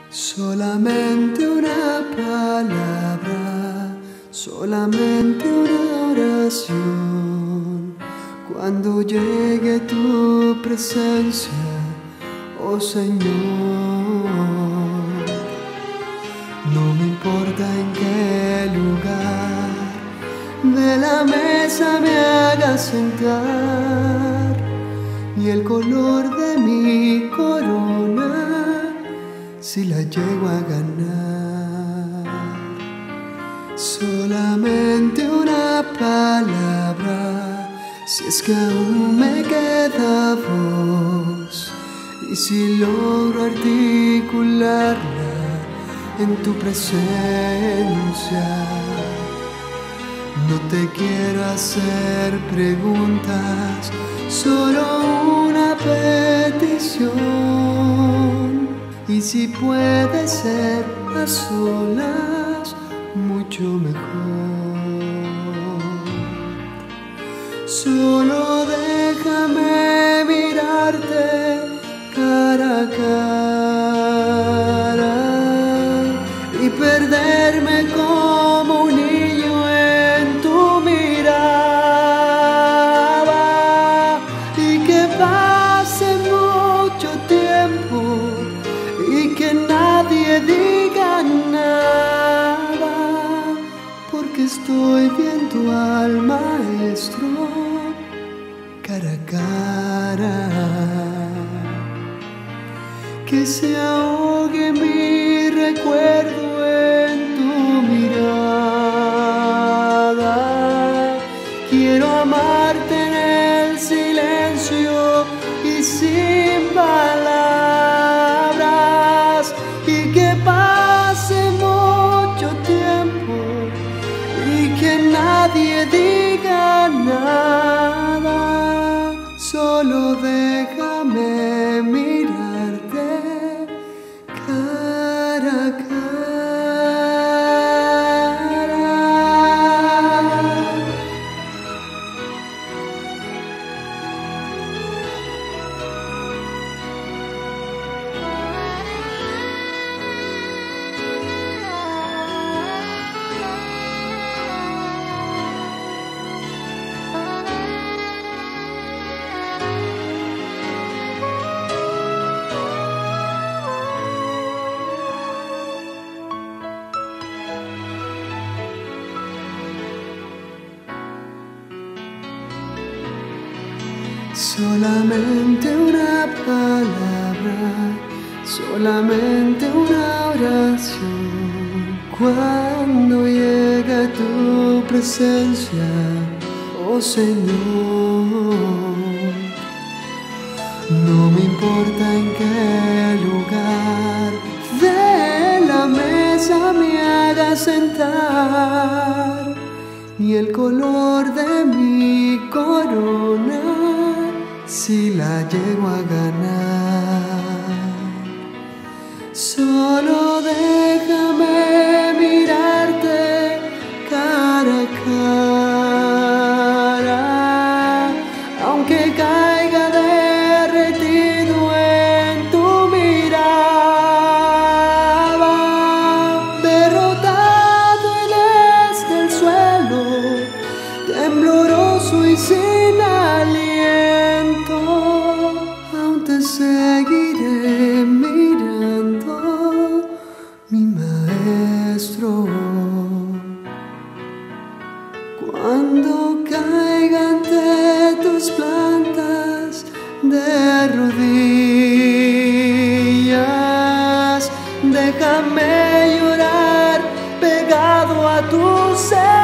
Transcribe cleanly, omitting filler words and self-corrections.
Solamente una palabra, solamente una oración. Cuando llegue tu presencia, oh Señor, no me importa en qué lugar de la mesa me hagas sentar, ni el color de mi corona si la llego a ganar. Solamente una palabra, si es que aún me queda voz, y si logro articularla en tu presencia. No te quiero hacer preguntas, solo una petición. Y si puede ser a solas, mucho mejor. Solo déjame mirarte cara a cara y perderme como un niño en tu mirada, y que pase mucho tiempo y que nadie diga nada, porque estoy viendo al Maestro cara a cara. Que se ahogue mi recuerdo en tu mirada. Quiero amarte en el silencio y sin palabras, y que pase mucho tiempo y que nadie diga nada. Solo déjame mirarte cara a cara. Solamente una palabra, solamente una oración. Cuando llega tu presencia, oh Señor, no me importa en qué lugar de la mesa me hagas sentar, ni el color de mi corona si la llego a ganar. Solo déjame mirarte cara a cara, aunque caiga derretido en tu mirada, derrotado en el suelo, tembloroso y sin aliento, aún te seguiré mirando, mi Maestro. Cuando caiga ante tus plantas de rodillas, déjame llorar pegado a tu ser.